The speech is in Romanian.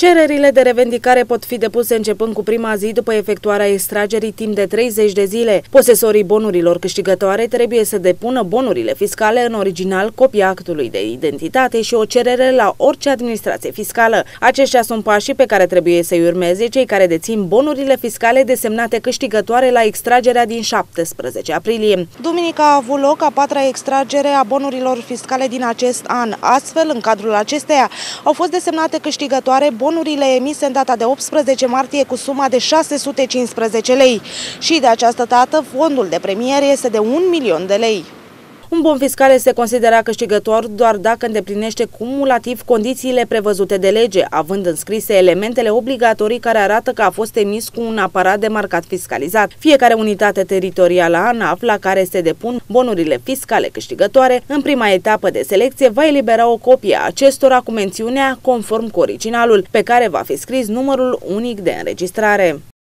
Cererile de revendicare pot fi depuse începând cu prima zi după efectuarea extragerii timp de 30 de zile. Posesorii bonurilor câștigătoare trebuie să depună bonurile fiscale în original, copia actului de identitate și o cerere la orice administrație fiscală. Aceștia sunt pașii pe care trebuie să-i urmeze cei care dețin bonurile fiscale desemnate câștigătoare la extragerea din 17 aprilie. Duminica a avut loc a patra extragere a bonurilor fiscale din acest an. Astfel, în cadrul acesteia au fost desemnate câștigătoare bonurile emise în data de 18 martie cu suma de 615 lei și de această dată fondul de premiere este de 1.000.000 de lei. Un bon fiscal este considerat câștigător doar dacă îndeplinește cumulativ condițiile prevăzute de lege, având înscrise elementele obligatorii care arată că a fost emis cu un aparat de marcat fiscalizat. Fiecare unitate teritorială a ANAF la care se depun bonurile fiscale câștigătoare, în prima etapă de selecție va elibera o copie a acestora cu mențiunea conform cu originalul, pe care va fi scris numărul unic de înregistrare.